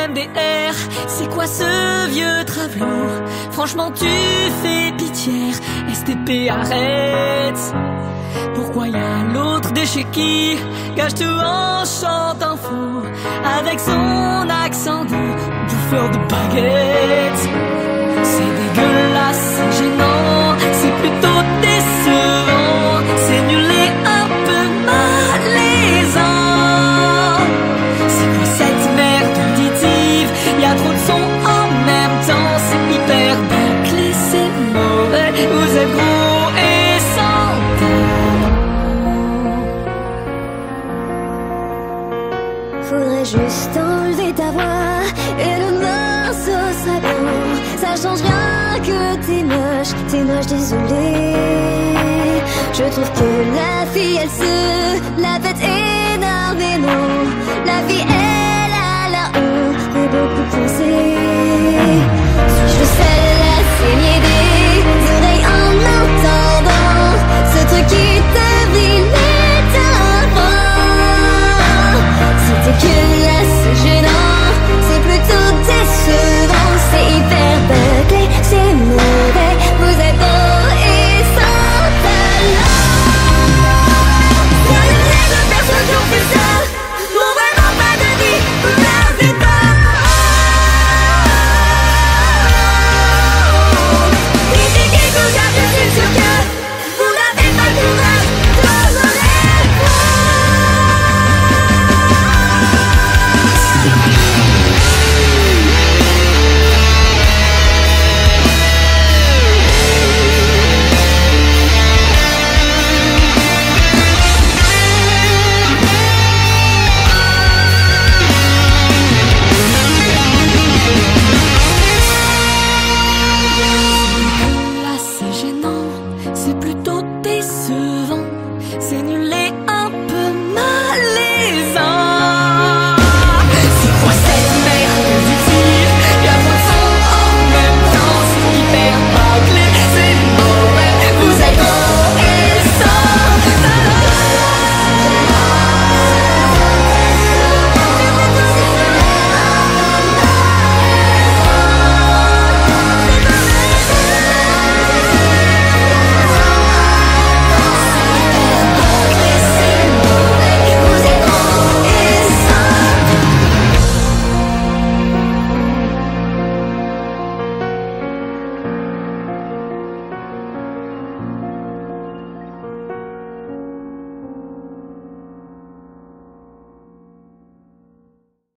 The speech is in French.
MDR. C'est quoi ce vieux travelour? Franchement tu fais pitié. STP arrête. Pourquoi y'a l'autre déchet qui gâche tout en chantant faux, avec son accent de bouffeur de baguettes? C'est dégueulasse, c'est gênant, c'est plutôt décevant, c'est nul et un peu malaisant. C'est quoi cette merde auditive? Y'a trop de sons en même temps, c'est hyper bâclé, c'est mauvais, vous êtes gros et sans talent. Faudrait juste enlever ta voix et le morceau sera bon. Ça change rien que t'es moche, désolé. Je trouve que la fille elle se la pète énormément. La vie est